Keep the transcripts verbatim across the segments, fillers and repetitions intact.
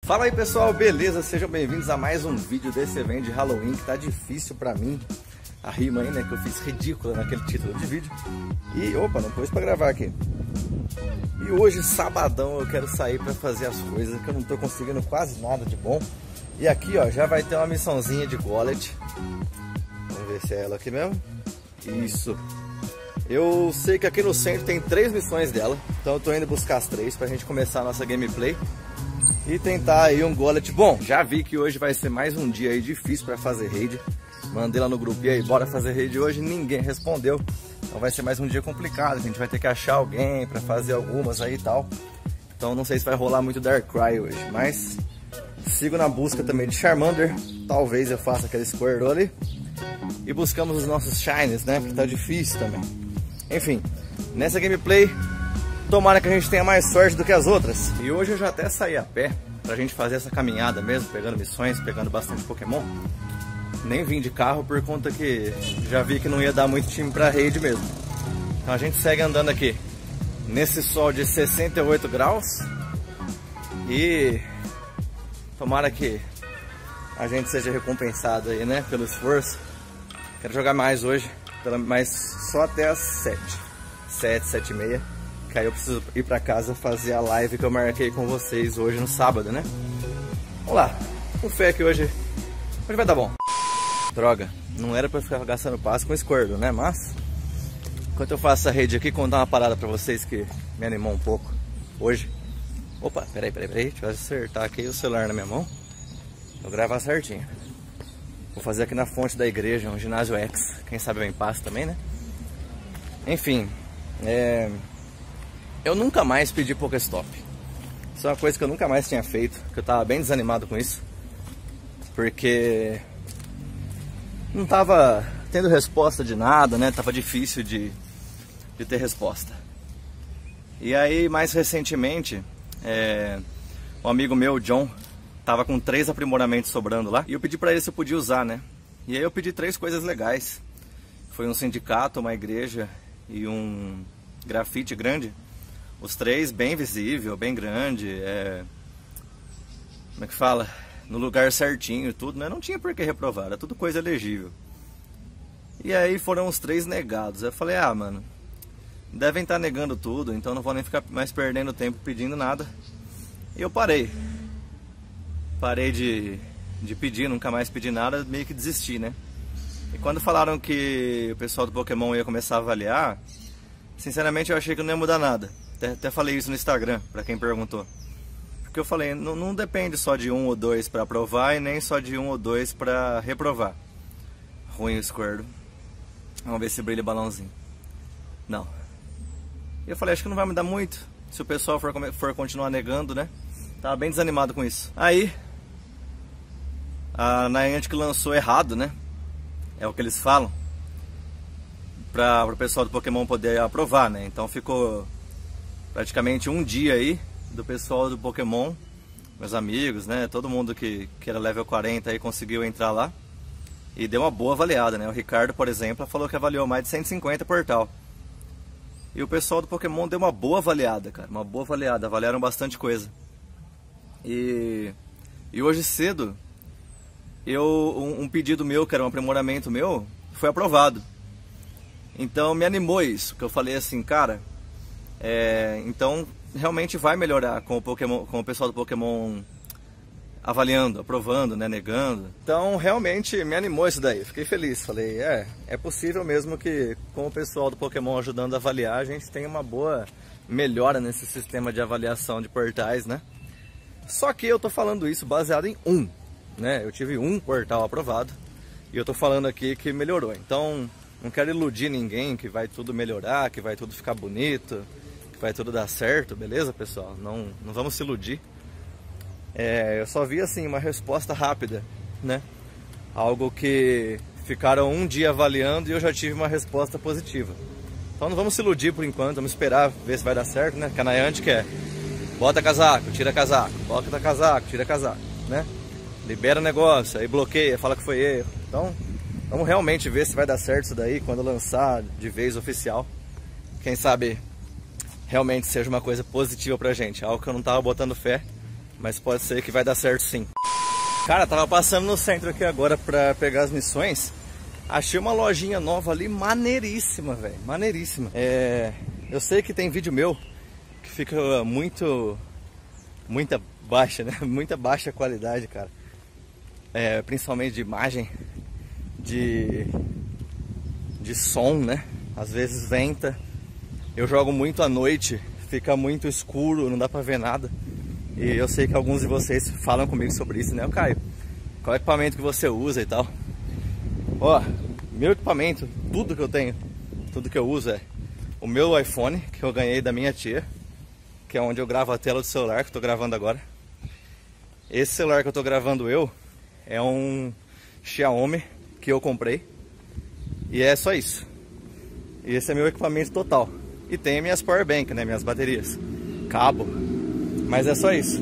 Fala aí pessoal, beleza? Sejam bem-vindos a mais um vídeo desse evento de Halloween que tá difícil pra mim. A rima aí, né, que eu fiz ridícula naquele título de vídeo. E opa, não pôs pra gravar aqui. E hoje, sabadão, eu quero sair pra fazer as coisas que eu não tô conseguindo quase nada de bom. E aqui, ó, já vai ter uma missãozinha de Gollet. Vamos ver se é ela aqui mesmo. Isso. Eu sei que aqui no centro tem três missões dela, então eu tô indo buscar as três pra gente começar a nossa gameplay e tentar aí um Gollet. Bom, já vi que hoje vai ser mais um dia aí difícil pra fazer raid. Mandei lá no grupo, e aí, bora fazer raid hoje? Ninguém respondeu. Então vai ser mais um dia complicado, a gente vai ter que achar alguém pra fazer algumas aí e tal. Então não sei se vai rolar muito Darkrai hoje, mas sigo na busca também de Charmander. Talvez eu faça aquele Squirtle ali. E buscamos os nossos Shines, né, porque tá difícil também. Enfim, nessa gameplay, tomara que a gente tenha mais sorte do que as outras. E hoje eu já até saí a pé pra gente fazer essa caminhada mesmo, pegando missões, pegando bastante Pokémon. Nem vim de carro por conta que já vi que não ia dar muito time pra raid mesmo. Então a gente segue andando aqui nesse sol de sessenta e oito graus. E tomara que a gente seja recompensado aí, né, pelo esforço. Quero jogar mais hoje, mas só até as sete, sete, sete e meia. Que aí eu preciso ir pra casa fazer a live que eu marquei com vocês hoje no sábado, né? Vamos lá, com fé que hoje, hoje vai dar bom. Droga, não era pra ficar gastando passe com Squirtle, né? Mas, enquanto eu faço essa rede aqui, contar uma parada pra vocês que me animou um pouco hoje. Opa, peraí, peraí, peraí, deixa eu acertar aqui o celular na minha mão. Vou gravar certinho. Vou fazer aqui na fonte da igreja, um ginásio X. Quem sabe eu em paz também, né? Enfim, é... eu nunca mais pedi Pokéstop. Isso é uma coisa que eu nunca mais tinha feito, que eu tava bem desanimado com isso. Porque não tava tendo resposta de nada, né? Tava difícil de, de ter resposta. E aí, mais recentemente, é... um amigo meu, o John, tava com três aprimoramentos sobrando lá. E eu pedi pra ele se eu podia usar, né? E aí eu pedi três coisas legais. Foi um sindicato, uma igreja e um grafite grande. Os três bem visível, bem grande. É... Como é que fala? No lugar certinho e tudo, né? Não tinha por que reprovar, era tudo coisa elegível. E aí foram os três negados. Eu falei, ah, mano, devem estar negando tudo, então não vou nem ficar mais perdendo tempo pedindo nada. E eu parei. Parei de, de pedir, nunca mais pedi nada, meio que desisti, né? E quando falaram que o pessoal do Pokémon ia começar a avaliar, sinceramente eu achei que não ia mudar nada. Até, até falei isso no Instagram, pra quem perguntou. Porque eu falei, não, não depende só de um ou dois pra aprovar e nem só de um ou dois pra reprovar. Ruim o Squirtle. Vamos ver se brilha o balãozinho. Não. E eu falei, acho que não vai mudar muito se o pessoal for, for continuar negando, né? Tava bem desanimado com isso. Aí a Niantic lançou errado, né? É o que eles falam, para o pessoal do Pokémon poder aprovar, né? Então ficou praticamente um dia aí do pessoal do Pokémon, meus amigos, né? Todo mundo que, que era level quarenta aí conseguiu entrar lá e deu uma boa avaliada, né? O Ricardo, por exemplo, falou que avaliou mais de cento e cinquenta portal. E o pessoal do Pokémon deu uma boa avaliada, cara. Uma boa avaliada, avaliaram bastante coisa. E, e hoje cedo, eu, um, um pedido meu, que era um aprimoramento meu, foi aprovado. Então me animou isso, que eu falei assim, cara, é, então realmente vai melhorar com o, Pokémon, com o pessoal do Pokémon avaliando, aprovando, né, negando. Então realmente me animou isso daí, fiquei feliz. Falei, é, é possível mesmo que com o pessoal do Pokémon ajudando a avaliar, a gente tenha uma boa melhora nesse sistema de avaliação de portais, né? Só que eu tô falando isso baseado em um, né? Eu tive um portal aprovado e eu tô falando aqui que melhorou. Então não quero iludir ninguém que vai tudo melhorar, que vai tudo ficar bonito, que vai tudo dar certo, beleza, pessoal? Não, não vamos se iludir. É, eu só vi assim uma resposta rápida, né? Algo que ficaram um dia avaliando e eu já tive uma resposta positiva. Então não vamos se iludir por enquanto, vamos esperar ver se vai dar certo, né? Que a Niantic quer. Bota casaco, tira casaco, bota casaco, tira casaco, né? Libera o negócio, aí bloqueia, fala que foi erro. Então, vamos realmente ver se vai dar certo isso daí quando lançar de vez oficial. Quem sabe realmente seja uma coisa positiva pra gente, algo que eu não tava botando fé. mas pode ser que vai dar certo sim. Cara, tava passando no centro aqui agora pra pegar as missões. Achei uma lojinha nova ali, maneiríssima, velho, maneiríssima. É, eu sei que tem vídeo meu que fica muito, muita baixa, né? Muita baixa qualidade, cara. É, principalmente de imagem, de, de som, né? Às vezes venta. Eu jogo muito à noite, fica muito escuro, não dá pra ver nada. E eu sei que alguns de vocês falam comigo sobre isso, né? Eu, Caio, qual equipamento que você usa e tal? Ó, meu equipamento, tudo que eu tenho, tudo que eu uso é o meu iPhone, que eu ganhei da minha tia, que é onde eu gravo a tela do celular, que eu tô gravando agora. Esse celular que eu tô gravando eu é um Xiaomi que eu comprei. E é só isso. E esse é meu equipamento total. E tem minhas power bank, né, minhas baterias, cabo. Mas é só isso.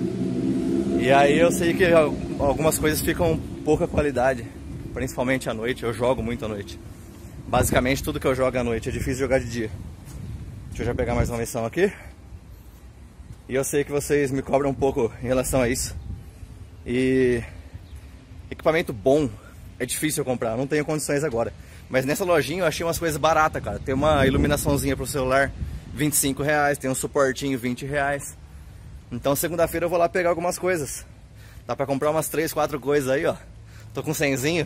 E aí eu sei que algumas coisas ficam pouca qualidade, principalmente à noite. Eu jogo muito à noite. Basicamente tudo que eu jogo à noite, é difícil jogar de dia. Deixa eu já pegar mais uma missão aqui. E eu sei que vocês me cobram um pouco em relação a isso. E equipamento bom é difícil eu comprar, não tenho condições agora. Mas nessa lojinha eu achei umas coisas baratas, cara. Tem uma iluminaçãozinha pro celular, vinte e cinco reais. Tem um suportinho, vinte reais. Então segunda-feira eu vou lá pegar algumas coisas. Dá pra comprar umas três, quatro coisas aí, ó. Tô com cenzinho.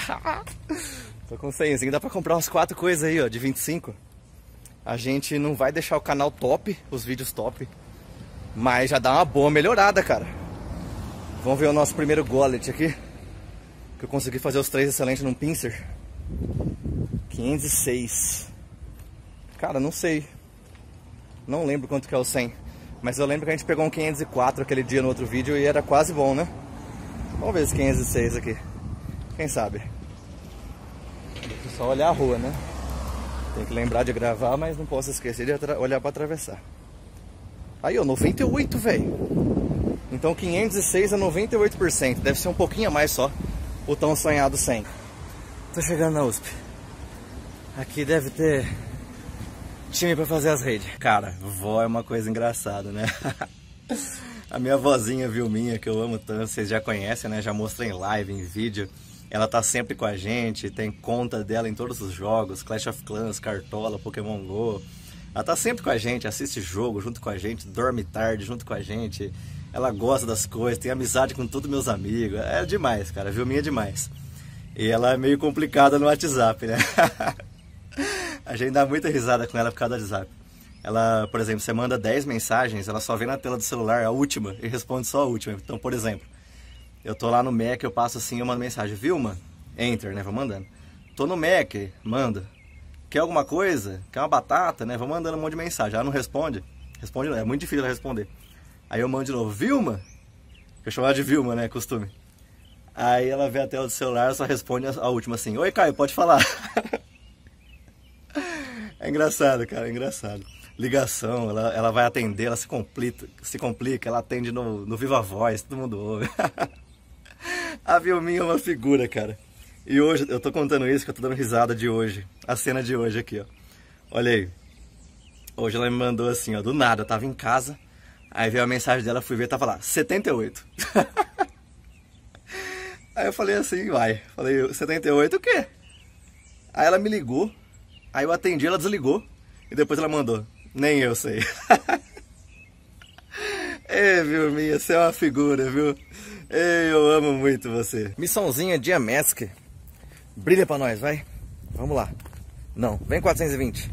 Tô com cenzinho, dá pra comprar umas quatro coisas aí, ó, de vinte e cinco. A gente não vai deixar o canal top, os vídeos top, mas já dá uma boa melhorada, cara. Vamos ver o nosso primeiro Gollet aqui. Que eu consegui fazer os três excelentes num pincer. quinhentos e seis. Cara, não sei. Não lembro quanto que é o cem. Mas eu lembro que a gente pegou um quinhentos e quatro aquele dia no outro vídeo e era quase bom, né? Vamos ver esse quinhentos e seis aqui. Quem sabe? Deixa eu só olhar a rua, né? Tem que lembrar de gravar, mas não posso esquecer de olhar pra atravessar. Aí, ó, noventa e oito, velho. Então quinhentos e seis é noventa e oito por cento. Deve ser um pouquinho a mais só. O tão sonhado cem. Tô chegando na U S P. Aqui deve ter time pra fazer as redes. Cara, vó é uma coisa engraçada, né? A minha vozinha Vilminha, que eu amo tanto, vocês já conhecem, né? Já mostrei em live, em vídeo. Ela tá sempre com a gente, tem conta dela em todos os jogos, Clash of Clans, Cartola, Pokémon Go. Ela tá sempre com a gente, assiste jogo junto com a gente, dorme tarde junto com a gente. Ela gosta das coisas, tem amizade com todos meus amigos. É demais, cara, Vilminha é demais. E ela é meio complicada no WhatsApp, né? A gente dá muita risada com ela por causa do WhatsApp. Ela, por exemplo, você manda dez mensagens, ela só vê na tela do celular a última e responde só a última. Então, por exemplo, eu tô lá no Mac, eu passo assim, eu mando mensagem, Vilma, enter, né, vou mandando. Tô no Mac, manda. Quer alguma coisa? Quer uma batata, né, vou mandando um monte de mensagem. Ela não responde, responde não, é muito difícil ela responder. Aí eu mando de novo, Vilma, que eu chamo ela de Vilma, né, costume. Aí ela vê a tela do celular, só responde a última assim, oi Caio, pode falar. É engraçado, cara, é engraçado. Ligação, ela, ela vai atender, ela se complica, se complica, ela atende no, no Viva Voz, todo mundo ouve. A Vilminha é uma figura, cara. E hoje, eu tô contando isso que eu tô dando risada de hoje. A cena de hoje aqui, ó. Olha aí. Hoje ela me mandou assim, ó, do nada, eu tava em casa. Aí veio a mensagem dela, fui ver, tava lá, setenta e oito. Aí eu falei assim, vai. Falei, setenta e oito o quê? Aí ela me ligou. Aí eu atendi, ela desligou. E depois ela mandou, nem eu sei. Ei, Vilminha, você é uma figura, viu? Ei, eu amo muito você. Missãozinha de Amask. Brilha pra nós, vai. Vamos lá. Não, vem quatrocentos e vinte.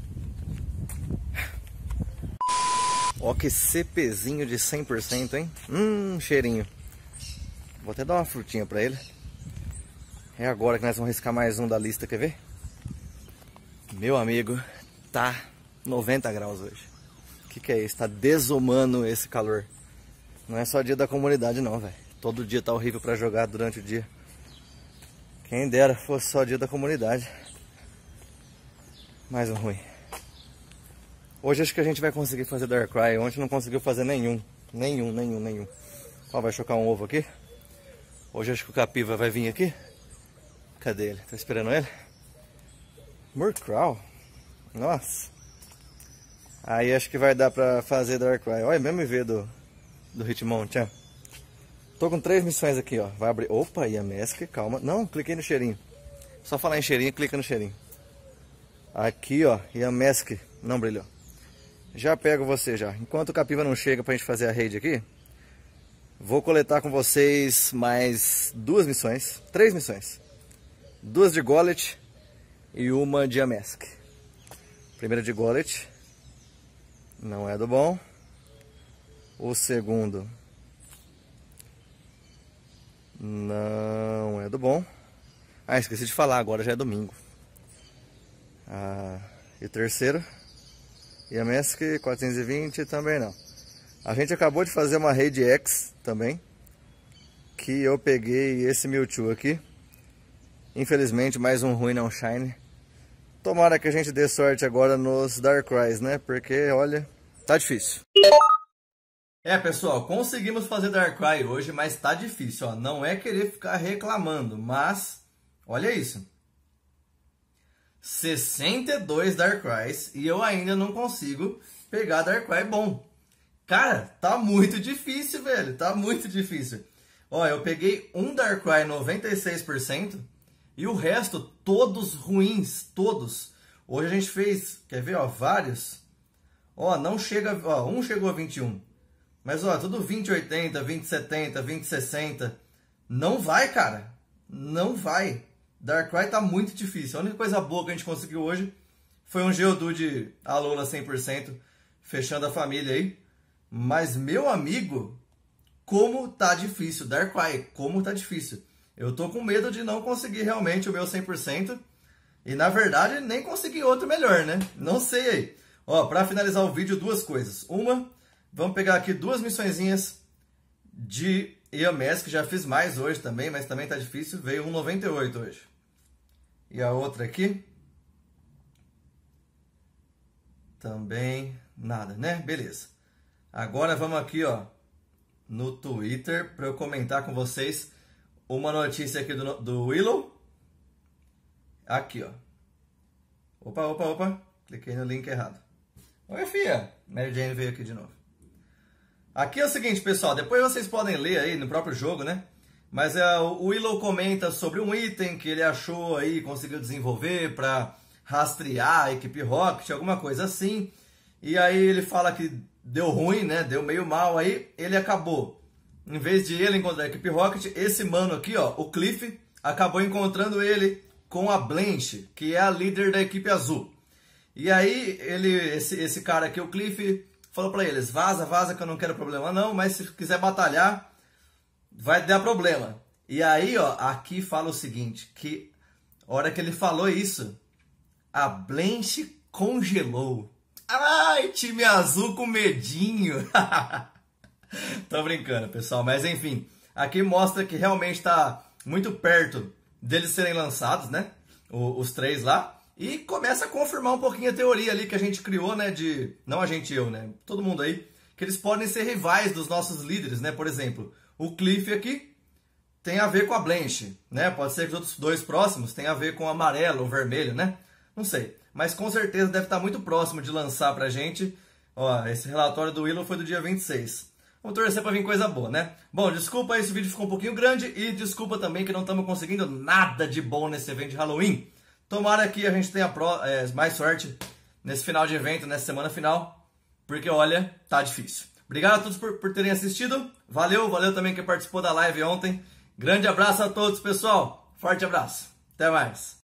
Ó que CPzinho de cem por cento, hein? Hum, cheirinho. Vou até dar uma frutinha pra ele. É agora que nós vamos riscar mais um da lista, quer ver? Meu amigo, tá noventa graus hoje. O que que é isso? Tá desumano esse calor. Não é só dia da comunidade não, velho. Todo dia tá horrível pra jogar durante o dia. Quem dera fosse só dia da comunidade. Mais um ruim. Hoje acho que a gente vai conseguir fazer Darkrai. Ontem não conseguiu fazer nenhum. Nenhum, nenhum, nenhum. Ó, vai chocar um ovo aqui. Hoje acho que o Capiva vai vir aqui. Cadê ele? Tá esperando ele? Murkrow. Nossa. Aí acho que vai dar pra fazer Darkrai. Olha, mesmo ver do, do Hitmonchan. Tô com três missões aqui, ó. Vai abrir. Opa, e a Mask, calma. Não, cliquei no cheirinho. Só falar em cheirinho, clica no cheirinho. Aqui, ó, e a Mask não brilhou. Já pego você já. Enquanto o Capiva não chega pra gente fazer a raid aqui, vou coletar com vocês mais duas missões. Três missões. Duas de Gollet e uma de Amask. Primeira de Gollet. Não é do bom. O segundo não é do bom. Ah, esqueci de falar, agora já é domingo. Ah, e o terceiro, e a Mask quatrocentos e vinte também não. A gente acabou de fazer uma raid X também, que eu peguei esse Mewtwo aqui. Infelizmente mais um ruim não shine. Tomara que a gente dê sorte agora nos Darkrai's, né? Porque, olha, tá difícil. É, pessoal, conseguimos fazer Darkrai hoje, mas tá difícil, ó. Não é querer ficar reclamando, mas olha isso. sessenta e dois Darkrai's e eu ainda não consigo pegar Darkrai bom. Cara, tá muito difícil, velho. Tá muito difícil. Ó, eu peguei um Darkrai noventa e seis por cento e o resto todos ruins, todos. Hoje a gente fez, quer ver, ó, vários. Ó, não chega, ó, um chegou a vinte e um. Mas, ó, tudo vinte, oitenta, vinte, setenta, vinte, sessenta. Não vai, cara. Não vai. Darkrai tá muito difícil. A única coisa boa que a gente conseguiu hoje foi um Geodude Alola cem por cento, fechando a família aí. Mas, meu amigo, como tá difícil. Darkrai, como tá difícil. Eu tô com medo de não conseguir realmente o meu cem por cento. E, na verdade, nem conseguir outro melhor, né? Não sei aí. Ó, pra finalizar o vídeo, duas coisas. Uma, vamos pegar aqui duas missõezinhas de Amask, que já fiz mais hoje também, mas também tá difícil. Veio um noventa e oito hoje. E a outra aqui, também nada, né? Beleza. Agora vamos aqui, ó, no Twitter, para eu comentar com vocês uma notícia aqui do, do Willow. Aqui, ó. Opa, opa, opa. Cliquei no link errado. Oi, fia. Mary Jane veio aqui de novo. Aqui é o seguinte, pessoal. Depois vocês podem ler aí no próprio jogo, né? Mas é, o Willow comenta sobre um item que ele achou aí, conseguiu desenvolver para rastrear a equipe Rocket, alguma coisa assim. E aí ele fala que deu ruim, né? Deu meio mal aí. Ele acabou, em vez de ele encontrar a equipe Rocket, esse mano aqui, ó, o Cliff, acabou encontrando ele com a Blanche, que é a líder da equipe azul. E aí ele, esse, esse cara aqui, o Cliff, falou para eles: vaza, vaza, que eu não quero problema não, mas se quiser batalhar, vai dar problema. E aí, ó, aqui fala o seguinte, que a hora que ele falou isso, a Blanche congelou. Ai, time azul com medinho. Tô brincando, pessoal, mas enfim, aqui mostra que realmente está muito perto deles serem lançados, né, os, os três lá. E começa a confirmar um pouquinho a teoria ali que a gente criou, né, de... Não a gente, eu, né, todo mundo aí, que eles podem ser rivais dos nossos líderes, né, por exemplo, o Cliff aqui tem a ver com a Blanche, né, pode ser que os outros dois próximos tenham a ver com o amarelo ou vermelho, né, não sei. Mas com certeza deve estar muito próximo de lançar pra gente. Ó, esse relatório do Willow foi do dia vinte e seis. Vamos torcer pra vir coisa boa, né? Bom, desculpa, esse vídeo ficou um pouquinho grande e desculpa também que não estamos conseguindo nada de bom nesse evento de Halloween. Tomara que a gente tenha pro, é, mais sorte nesse final de evento, nessa semana final, porque olha, tá difícil. Obrigado a todos por, por terem assistido. Valeu, valeu também quem participou da live ontem. Grande abraço a todos, pessoal. Forte abraço. Até mais.